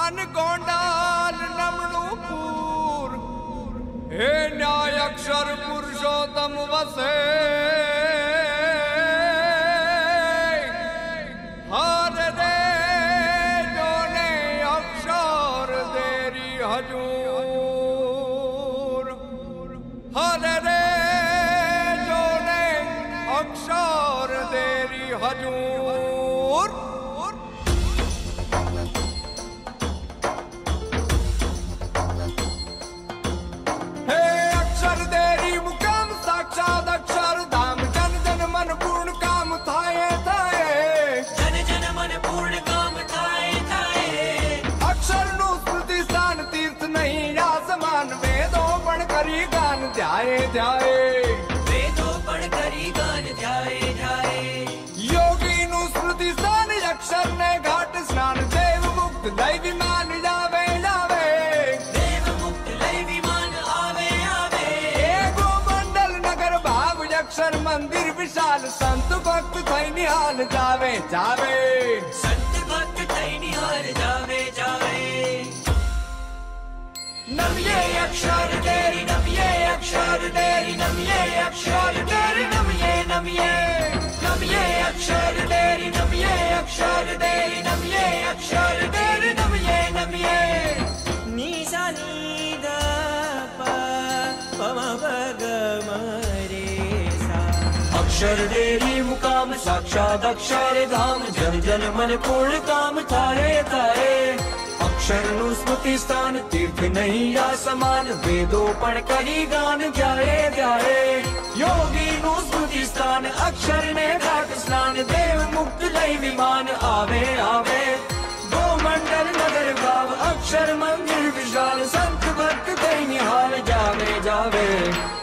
मन गोंडाल नमणुपुर हे न्याय अक्षर पुरुषोत्तम वसे हर दे जोने अक्षर देरी हजूर हर दे जोने अक्षर देरी हजूर अक्षर धाम जन जन मन पूर्ण काम थाए थाए जन जन मन पूर्ण काम थाए थाए अक्षर नु स्मृति स्थान तीर्थ नहीं आसमान वेदों पण करी गान ध्याए ध्याए वेदों पण करी गान ध्याए ध्याए योगी नु स्मृति स्थान अक्षर ने घाट स्नान देव मुक्त दैवी मान जावे जावे देव मुक्त दैवी मान आवे आवे अक्षर मंदिर विशाल संत भक्त थई निहाल जावे जावे संत भक्त थई निहाल जावे जावे नमिये अक्षर तेरी नमिये अक्षर तेरी नमिये अक्षर तेरी नमिये नमिये नमिये अक्षर तेरी नमिये अक्षर तेरी नमिये अक्षर तेरी नमिये नमिये नी सा नी दा पा प म प ग म रे अक्षर देरी मुकाम साक्षात अक्षर धाम जन जन मन पूर्ण काम थाए थाए अक्षर नु स्मृति स्थान तीर्थ नहीं आसमान वेदों पण करी गान जाए जाए योगी नु स्मृति स्थान अक्षर ने घाट स्नान देव मुक्त दैवी मान आवे आवे गो मंडल नगर गाव अक्षर मंदिर विशाल संत भक्त कई निहाल जावे जावे